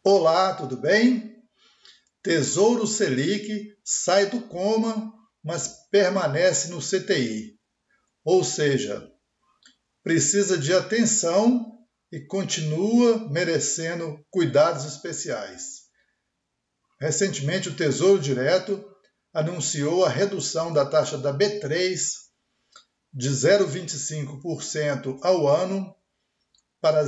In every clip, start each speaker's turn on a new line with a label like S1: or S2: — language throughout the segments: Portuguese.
S1: Olá, tudo bem? Tesouro Selic sai do coma, mas permanece no CTI. Ou seja, precisa de atenção e continua merecendo cuidados especiais. Recentemente, o Tesouro Direto anunciou a redução da taxa da B3 de 0,25% ao ano para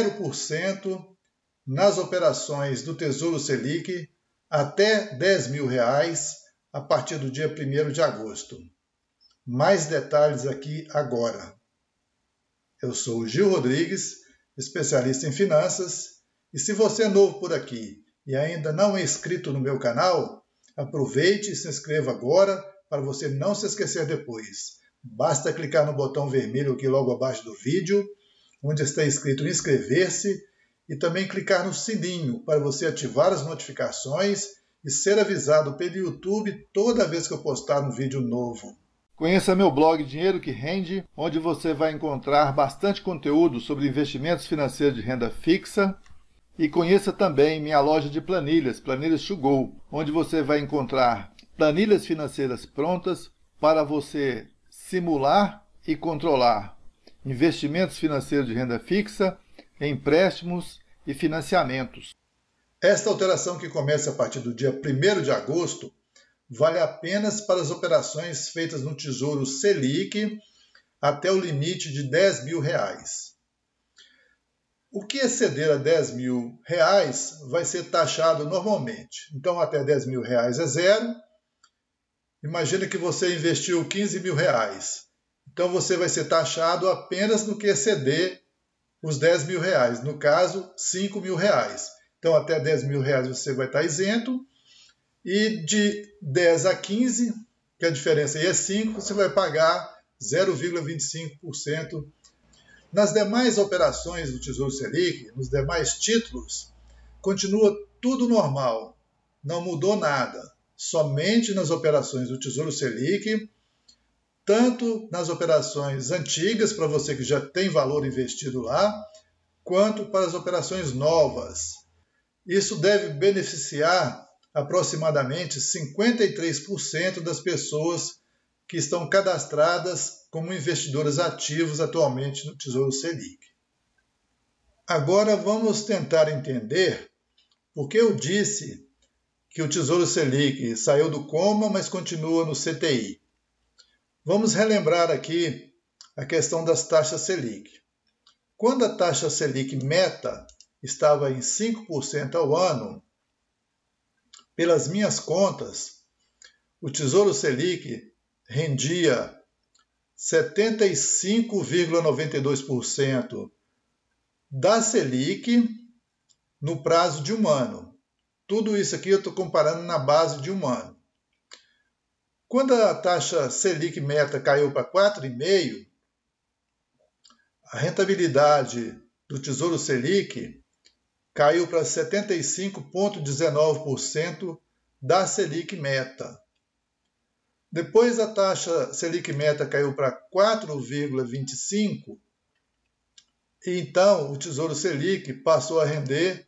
S1: 0% nas operações do Tesouro Selic até R$10.000 a partir do dia 1º de agosto. Mais detalhes aqui agora. Eu sou o Gil Rodrigues, especialista em finanças, e se você é novo por aqui e ainda não é inscrito no meu canal, aproveite e se inscreva agora para você não se esquecer depois. Basta clicar no botão vermelho aqui logo abaixo do vídeo, onde está escrito inscrever-se, e também clicar no sininho para você ativar as notificações e ser avisado pelo YouTube toda vez que eu postar um vídeo novo.
S2: Conheça meu blog Dinheiro que Rende, onde você vai encontrar bastante conteúdo sobre investimentos financeiros de renda fixa. E conheça também minha loja de planilhas, Planilhas to Go, onde você vai encontrar planilhas financeiras prontas para você simular e controlar investimentos financeiros de renda fixa, empréstimos e financiamentos.
S1: Esta alteração, que começa a partir do dia 1º de agosto, vale apenas para as operações feitas no Tesouro Selic até o limite de R$10.000. O que exceder a R$10.000 vai ser taxado normalmente. Então, até R$10.000 é zero. Imagina que você investiu R$15.000. Então, você vai ser taxado apenas no que exceder os R$10.000. No caso, R$5.000. Então, até R$10.000 você vai estar isento. E de 10 a 15, que a diferença aí é 5, você vai pagar 0,25%. Nas demais operações do Tesouro Selic, nos demais títulos, continua tudo normal, não mudou nada. Somente nas operações do Tesouro Selic, tanto nas operações antigas, para você que já tem valor investido lá, quanto para as operações novas. Isso deve beneficiar aproximadamente 53% das pessoas que estão cadastradas como investidores ativos atualmente no Tesouro Selic. Agora vamos tentar entender por que eu disse que o Tesouro Selic saiu do coma, mas continua no CTI. Vamos relembrar aqui a questão das taxas Selic. Quando a taxa Selic meta estava em 5% ao ano, pelas minhas contas, o Tesouro Selic rendia 75,92% da Selic no prazo de um ano. Tudo isso aqui eu estou comparando na base de um ano. Quando a taxa Selic meta caiu para 4,5%, a rentabilidade do Tesouro Selic caiu para 75,19% da Selic meta. Depois a taxa Selic meta caiu para 4,25%, e então o Tesouro Selic passou a render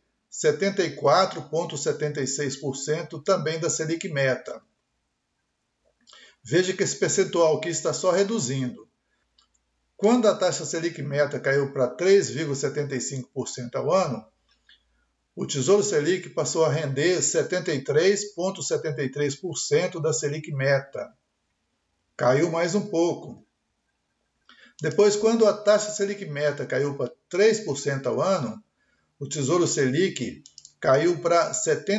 S1: 74,76% também da Selic meta. Veja que esse percentual aqui está só reduzindo. Quando a taxa Selic meta caiu para 3,75% ao ano, o Tesouro Selic passou a render 73,73% da Selic meta. Caiu mais um pouco. Depois, quando a taxa Selic meta caiu para 3% ao ano, o Tesouro Selic caiu para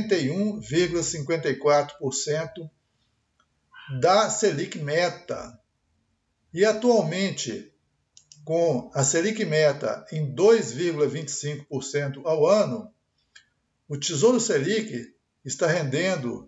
S1: 71,54% da Selic meta. E atualmente, com a Selic meta em 2,25% ao ano, o Tesouro Selic está rendendo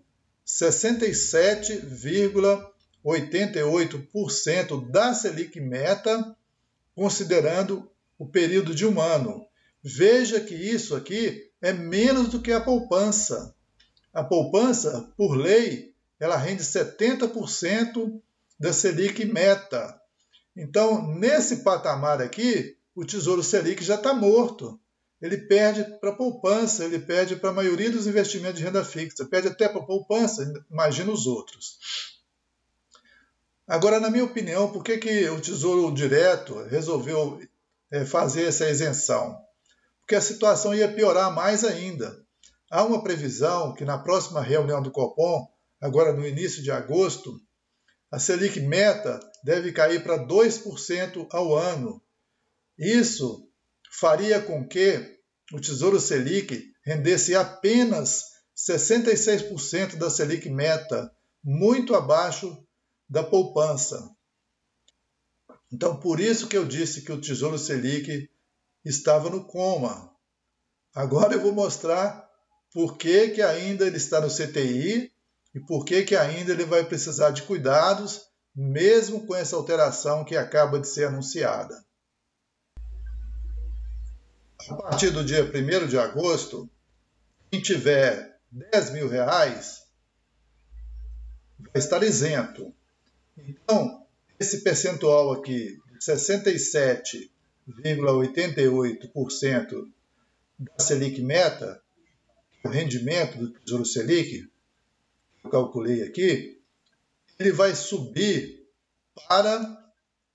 S1: 67,88% da Selic meta, considerando o período de um ano. Veja que isso aqui é menos do que a poupança. A poupança, por lei, ela rende 70% da Selic meta. Então, nesse patamar aqui, o Tesouro Selic já está morto. ele perde para a poupança, ele perde para a maioria dos investimentos de renda fixa, perde até para a poupança, imagina os outros. Agora, na minha opinião, por que o Tesouro Direto resolveu fazer essa isenção? Porque a situação ia piorar mais ainda. Há uma previsão que na próxima reunião do Copom, agora no início de agosto, a Selic meta deve cair para 2% ao ano. Isso faria com que o Tesouro Selic rendesse apenas 66% da Selic meta, muito abaixo da poupança. Então, por isso que eu disse que o Tesouro Selic estava no coma. Agora eu vou mostrar por que ainda ele está no CTI e por que ainda ele vai precisar de cuidados, mesmo com essa alteração que acaba de ser anunciada. A partir do dia 1º de agosto, quem tiver R$10.000 vai estar isento. Então, esse percentual aqui, 67,88% da Selic meta, o rendimento do Tesouro Selic, que eu calculei aqui, ele vai subir para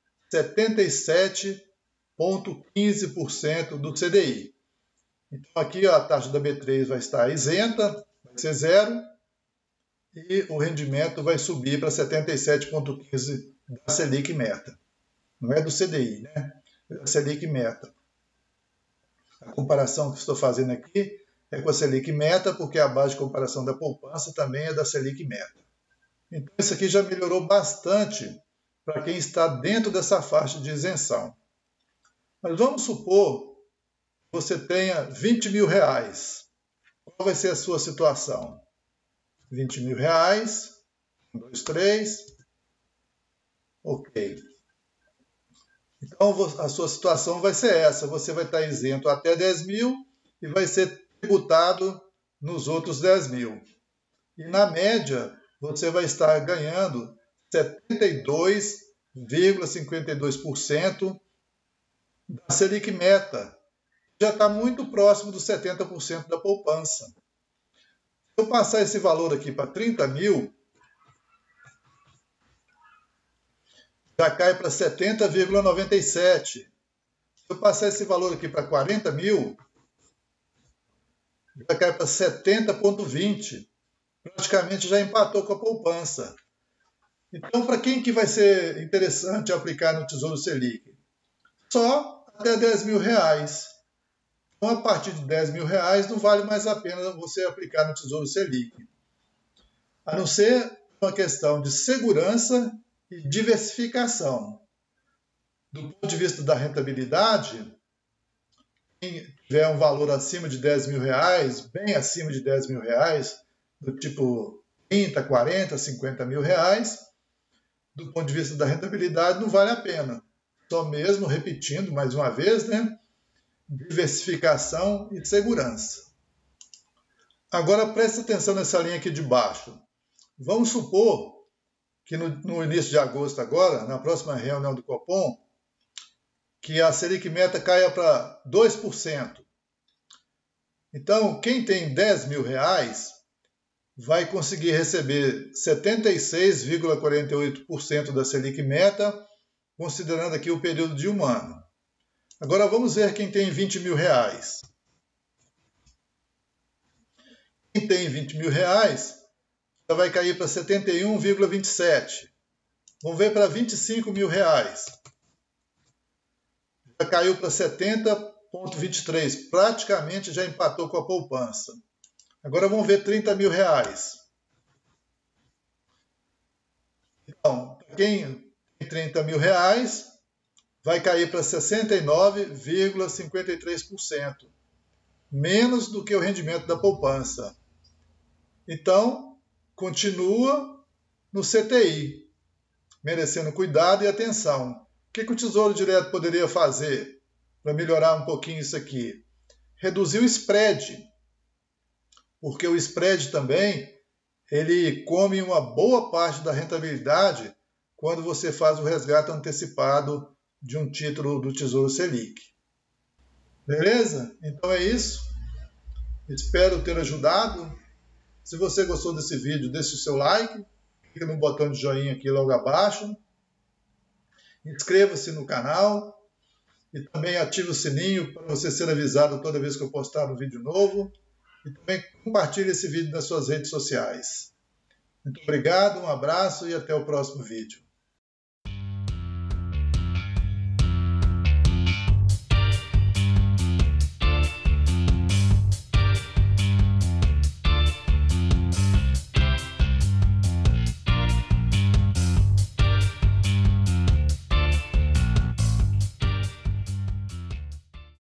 S1: 77,15% do CDI. Então, aqui a taxa da B3 vai estar isenta, vai ser zero, e o rendimento vai subir para 77,15% da Selic meta. Não é do CDI, né? É da Selic meta. A comparação que estou fazendo aqui é com a Selic meta, porque a base de comparação da poupança também é da Selic meta. Então, isso aqui já melhorou bastante para quem está dentro dessa faixa de isenção. Mas vamos supor que você tenha R$20.000. Qual vai ser a sua situação? R$20.000, 1, 2, 3. Ok. Então, a sua situação vai ser essa. Você vai estar isento até 10.000 e vai ser tributado nos outros 10.000. E, na média, você vai estar ganhando 72,52% da Selic meta. Já está muito próximo dos 70% da poupança. Se eu passar esse valor aqui para 30.000, já cai para 70,97. Se eu passar esse valor aqui para 40.000, já cai para 70,20. Praticamente já empatou com a poupança. Então, para quem que vai ser interessante aplicar no Tesouro Selic? Só até R$10.000. Então, a partir de R$10.000, não vale mais a pena você aplicar no Tesouro Selic. A não ser uma questão de segurança e diversificação. Do ponto de vista da rentabilidade, quem tiver um valor acima de R$10.000, bem acima de R$10.000, do tipo 30, 40, 50 mil reais, do ponto de vista da rentabilidade, não vale a pena. Só mesmo, repetindo mais uma vez, né? Diversificação e segurança. Agora, preste atenção nessa linha aqui de baixo. Vamos supor que no início de agosto agora, na próxima reunião do Copom, que a Selic meta caia para 2%. Então, quem tem R$10.000 vai conseguir receber 76,48% da Selic meta, considerando aqui o período de um ano. Agora vamos ver quem tem R$20.000. Quem tem R$20.000 já vai cair para 71,27%. Vamos ver para R$25.000. Já caiu para 70,23%. Praticamente já empatou com a poupança. Agora vamos ver R$30.000. Então, quem tem R$30.000 vai cair para 69,53%. Menos do que o rendimento da poupança. Então, continua no CTI, merecendo cuidado e atenção. O que o Tesouro Direto poderia fazer para melhorar um pouquinho isso aqui? Reduzir o spread. Porque o spread também, ele come uma boa parte da rentabilidade quando você faz o resgate antecipado de um título do Tesouro Selic. Beleza? Então é isso. Espero ter ajudado. Se você gostou desse vídeo, deixe o seu like. Clique no botão de joinha aqui logo abaixo. Inscreva-se no canal. E também ative o sininho para você ser avisado toda vez que eu postar um vídeo novo. E também compartilhe esse vídeo nas suas redes sociais. Muito obrigado, um abraço e até o próximo vídeo.